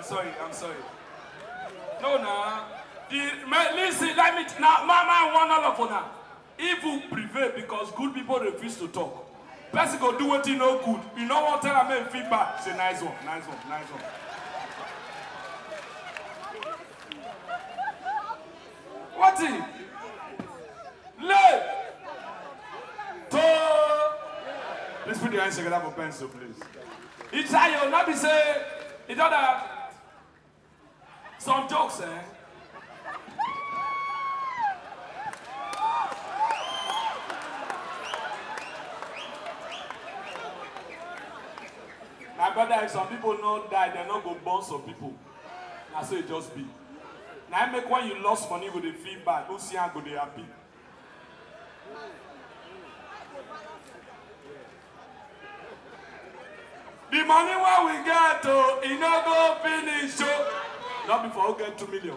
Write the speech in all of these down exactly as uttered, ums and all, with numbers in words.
sorry, I'm sorry. No, nah. The, listen, let me, now, mama, one all of now. Evil prevail because good people refuse to talk. Person go do what you know good. You know what? Tell them feedback. Say nice one, nice one, nice one. What is? Lay. To. Please put your hands together for pencil, please. It's how you not be say. It's not that. Some jokes, eh? My brother, if some people not die, they're not going to burn some people. That's so it just be. Now I make when you lost money with the feedback, who see how good they happy. The money what we get, oh, it not go finish, oh. Not before we get two million.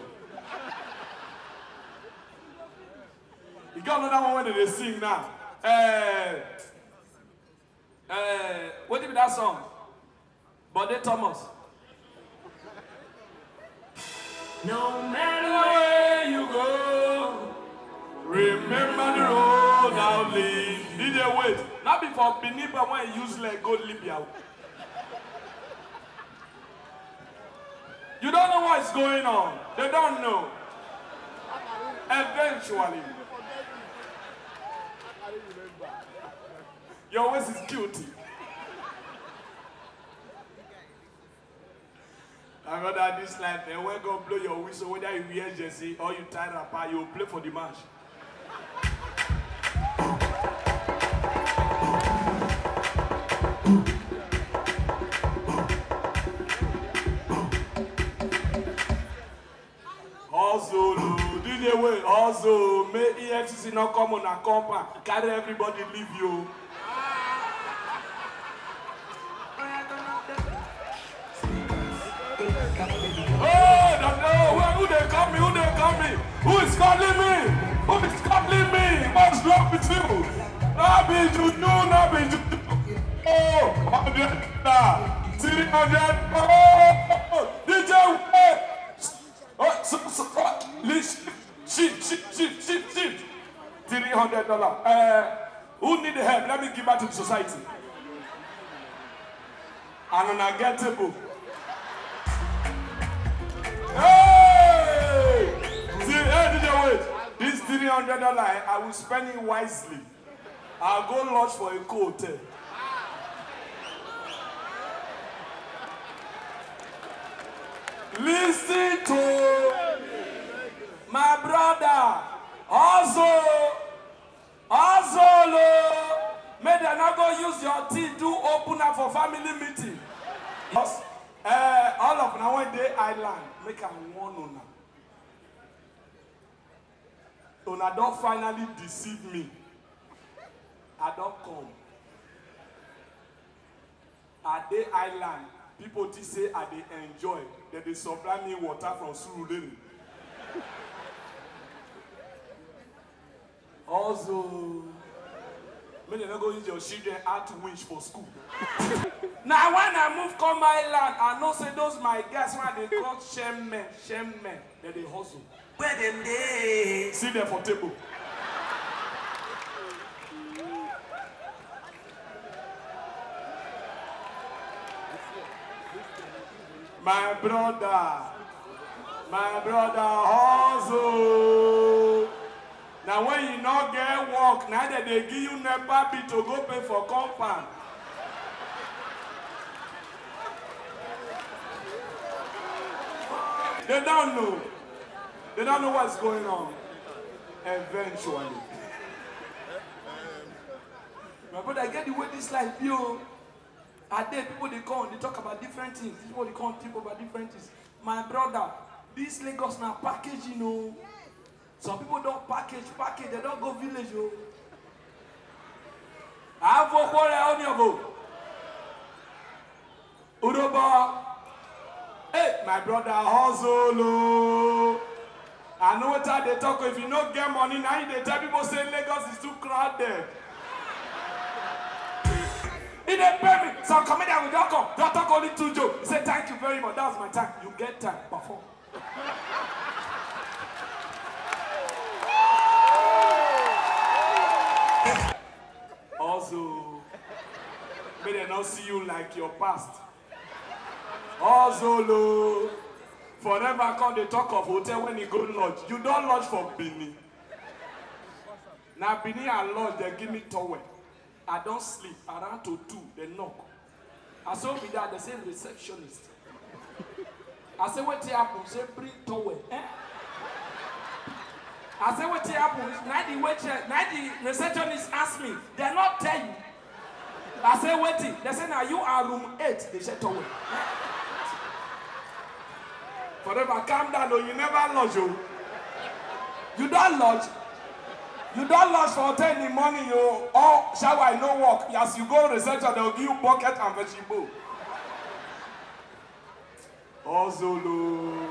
You got another one when they sing now. Uh, uh, what did that song? Bode Thomas. No matter where you go, remember the road I'll lead. D J wait. Not before Benin, but when you use like go Libya. You don't know what's going on. They don't know. Eventually. Your voice is guilty. I rather this life, and when God blow your whistle, whether you wear jersey or you tie rapper, you play for the match. Also, do the way, also, may E F C C not come on a compound, carry everybody leave you. Oh, no, who they call me? Who they call me? Who is calling me? Who is calling me? What's wrong with you? Not be you, no, not be you. Oh, one hundred, three hundred, oh, D J, oh, so, so, oh, shift, shift, shift, shift, shift, three hundred dollars. Uh, who need help? Let me give back to the society. And unforgettable. Hey! See, hey, did you wait? This three hundred dollars, I will spend it wisely. I'll go lodge for a hotel. Listen to my brother. Also, also, may they not go use your teeth to open up for family meeting. Yes. Uh, all of now one day island make a one on Una don't finally deceive me. I don't come. At the island, people just say I they enjoy that they supply me water from Surulere. Also, may they not go use your children out to wish for school. Now when I move come island, I know say those my guys when they call shame men, shame men, that they hustle. Where them they? See them for table. My brother, my brother hustle. Now when you not get work, now that they give you never be to go pay for compound. They don't know. They don't know what's going on. Eventually. My brother, get the way this life, yo. Are there people they come, they talk about different things. People they come, people about different things. My brother, this Lagos now package, you know. Some people don't package, package, they don't go village, yo. I have a quarter on your boat. Uroba. Hey, my brother hustle. I know what they talk. If you don't get money, now they tell people say Lagos is too crowded. He didn't pay me. So comedian will not come. Don't talk only two jokes. He said, thank you very much. That was my time. You get time. Perform. Also, may they not see you like your past. Also, lo, forever come they talk of hotel when you go lodge. You don't lodge for Benin. Now Benin and lodge, they give me towel. I don't sleep. Around to two, they knock. I saw me that, they say receptionist. I say, what happen? Say, bring towel. Eh? I say, what happen? Now the waitress, now the receptionist ask me, they not tell you. I say, waiting. They say, now you are room eight. They say, towel. Eh? Forever, calm down, though. You never lodge, you. You don't lodge. You don't lodge for hotel in the morning, you all shower, no work. As you go reception, they'll give you bucket and vegetable. Ozolo.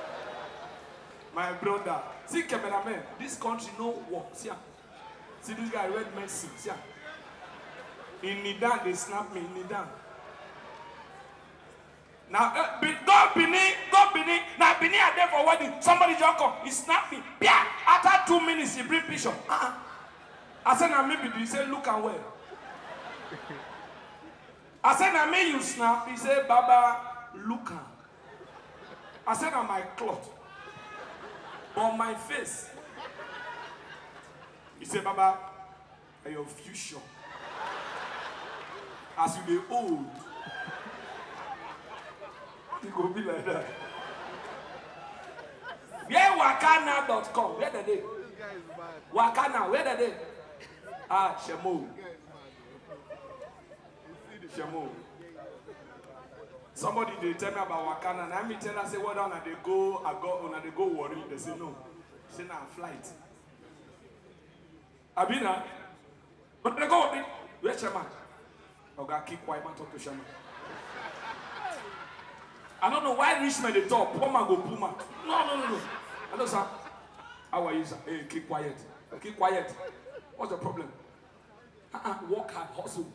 My brother. See, cameraman, this country no work. See, see this guy, red Messi. See, in Nidan, they snap me in Nidan. Now, uh, be, go Benin, go Benin. Now, Benin are there for wedding. Somebody just come, he snap me. Yeah. After two minutes, he bring picture. Uh-uh. I said, now maybe he say, look and well. I said, now me you snap. He said, Baba, look and. I said, on my cloth, on my face. He said, Baba, your future. As you be old. It will be like that. Where wakana dot com? Where the day? Wakana, where the day? Ah, Shemo. Shemo. Somebody they tell me about Wakana, and I me tell her say, what down and they go, I go, and they go worry. They say no. Say now flight. Abina, but they go. Where's Shema? Oga keep quiet and talk to Shema. I don't know why rich men they talk. Poor man go poor man. No, no, no, no. I know, sir. How are you, sir? Hey, keep quiet. Keep quiet. What's the problem? Uh-uh. Work hard, hustle.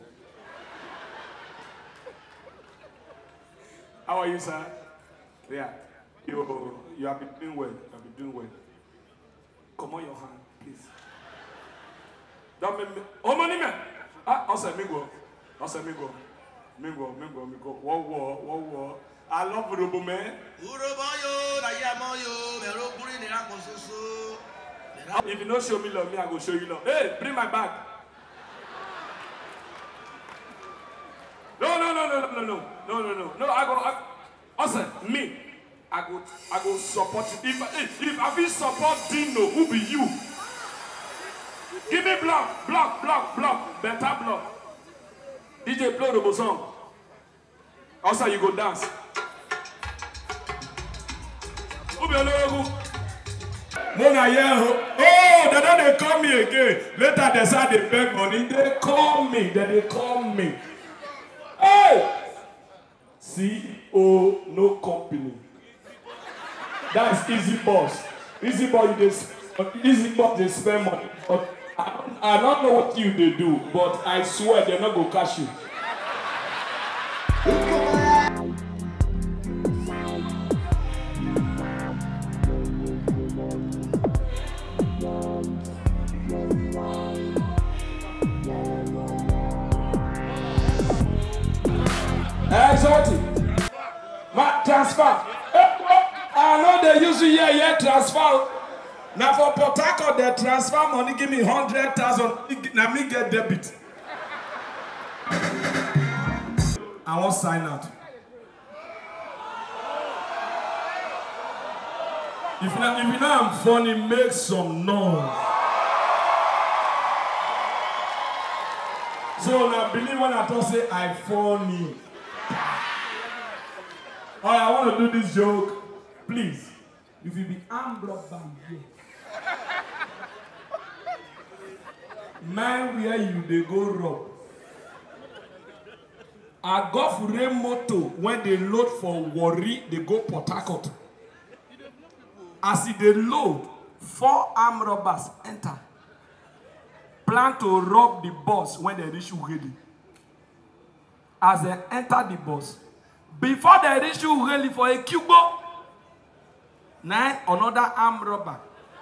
How are you, sir? Yeah. You, you have been doing well. You have been doing well. Come on your hand, please. Don't make me. Oh, money, man. Ah, I'll say, me go. I'll say, me go. Me go, me go, me go. Whoa, whoa, whoa, whoa. I love Urobo, man. If you don't show me love, me, I go show you love. Hey, bring my bag. No, no, no, no, no, no, no, no, no, no. I go. I, also, me, I go. I go support you. If if I will support Dino, who be you? Give me block, block, block, block. Better block. D J play the song. Also, you go dance. Mona yeah. Oh, they don't they call me again. Later they say they beg money. They call me. Then they call me. Hey! C E O no company. That's easy boss. Easy boss they easy boss they spend money. But I don't, I don't know what you they do, but I swear they're not gonna cash you. Exotic. My transfer. I know they use you here, here transfer. Now for Port Harcourt, they transfer money, give me one hundred thousand. Now me get debit. I won't sign out. If you, know, if you know I'm funny, make some noise. So now believe when I talk say I funny. All right, I want to do this joke. Please, if you be armed by you, man, where you they go rob? I go for a motor when they load for Warri, they go Port Harcourt. As they load, four armed robbers enter. plan to rob the bus when they reach Ughelli. Plan to rob the bus when they reach Ughelli. as they enter the bus, before they reach you really for a cubo, nine another armed robber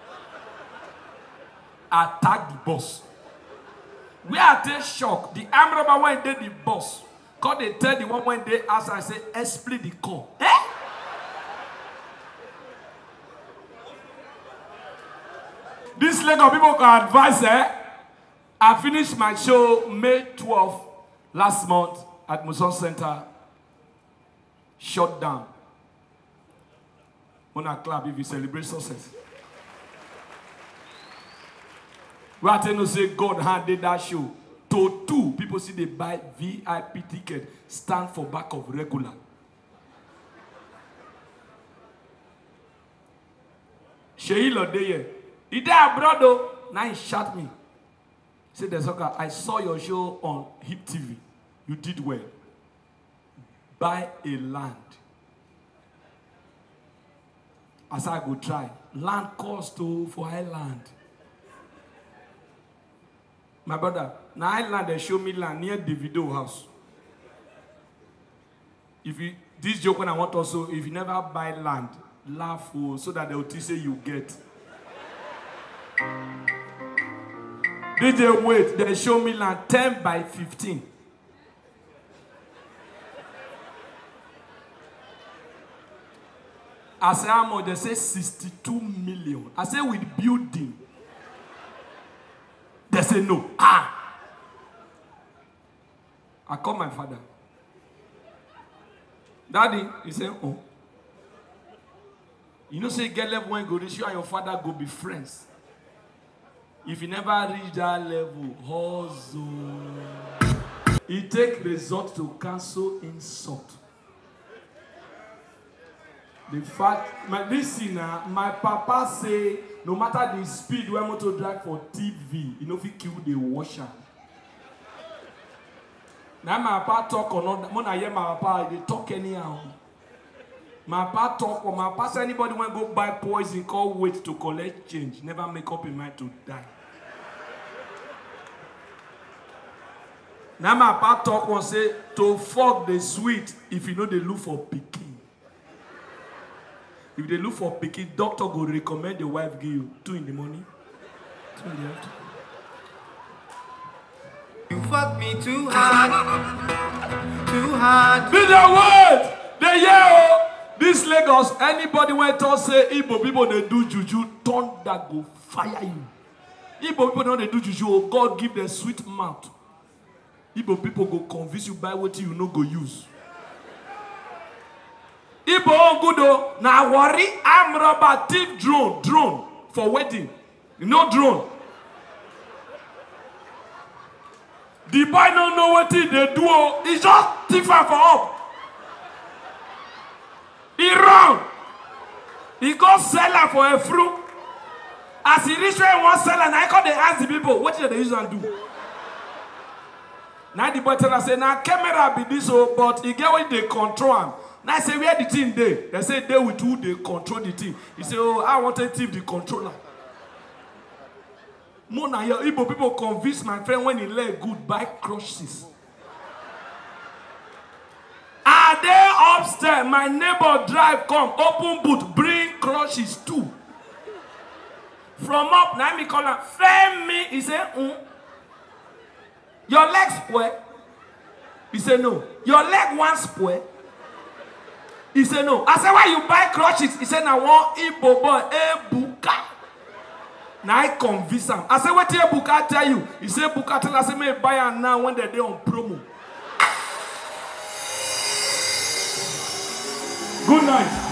attack the bus. We are they shocked. The armed robber went there the bus. Cause they tell the one when they ask, I say, split the call. Eh? This leg of people can advise, eh? I finished my show May twelfth last month at Muson Center. Shut down. On a club if you celebrate success. We are telling you say God handed that show. To two people see they buy V I P ticket, stand for back of regular. Sheil Odeye, he died abroad though. Now he shot me. Say the soccer, I saw your show on Hip T V. You did well. Buy a land. As I go try. Land cost to for island. My brother, now island they show me land near Davido house. If you this joke when I want also, if you never buy land, laugh oh, so that they will say you get. D J wait, they show me land ten by fifteen. I say how much? They say sixty-two million. I say with building. They say no. Ah! I call my father. Daddy, he said, oh. You know, say get level when you go reach you and your father go be friends. If you never reach that level, hustle. It take resort to cancel insult. The fact, my listener, my papa say, no matter the speed we want to drive for T V, you know if you kill the washer. Now my papa talk or not, when I hear my papa, they talk anyhow. My papa talk or my papa say anybody want to go buy poison, call wait to collect change, never make up in mind to die. Now my papa talk or say to fuck the sweet if you know they look for pikin. If they look for pikin, doctor go recommend the wife give you two in the morning, two in the afternoon. You fuck me too hard, too hard. Be the word, the year. This Lagos, anybody when talk say Igbo people they do juju, thunder go fire you. Igbo people don't they do juju, oh God give them sweet mouth. Igbo people go convince you by what you know go use. Igbo good though, now worry, I'm robber, thief, drone, drone for wedding. You know drone. The boy don't know what they do, he just thief for up. He run. He go sell her for a fruit. As he reach where he wants sell her, now I call they ask the people, what did they use and do? Now the boy tell us say, now camera be this, oh, but he get what they control him. Now I say, where the team they? They say they with who they control the team. He say, oh, I want a team the controller. More now your Igbo people convince my friend when he let good buy crushes. Are they upstairs? My neighbor drive come, open boot, bring crushes too. From up, now me call him, frame me. He say, mm. Your leg square? He say, no. Your leg one square? He said, no. I said, why you buy crutches? He said, now one Igbo boy, Ebuka. Now I convince him. I said, what did Ebuka tell you? He said, Ebuka tell us, me buy her now when they're there on promo. Good night.